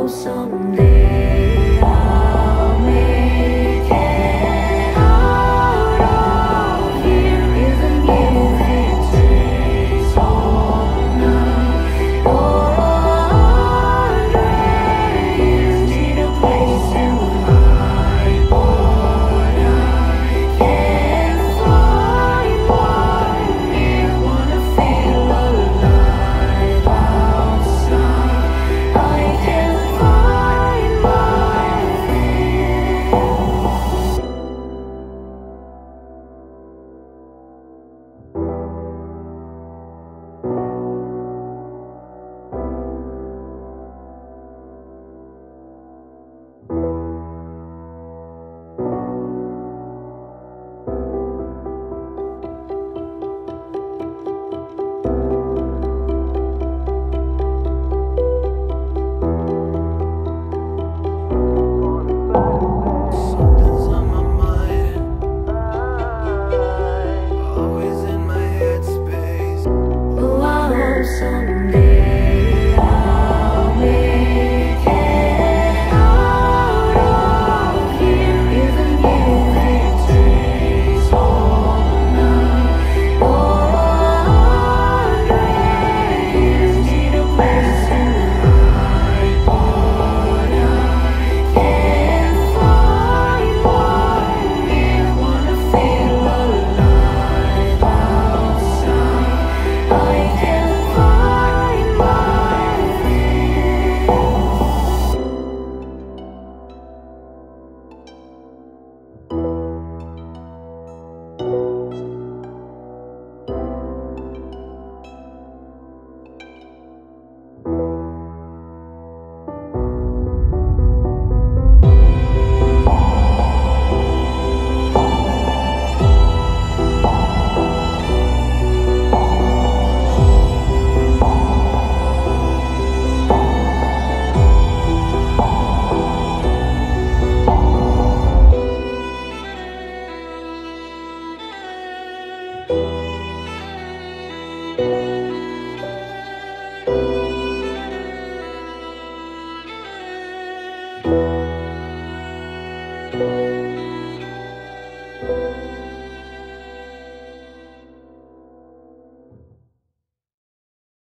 someday I'll make it out of here. If the music stays all night, for 100 years, need a place to hide, but I can't find one here. Wanna feel alive outside. I can't find my fear. Something's on my mind, always in my headspace. Oh, I hope someday I'll make it out of here. If the music stays all night, for 100 years, need a place to hide, but I can't find one here. Wanna feel alive outside. I can't find my fear.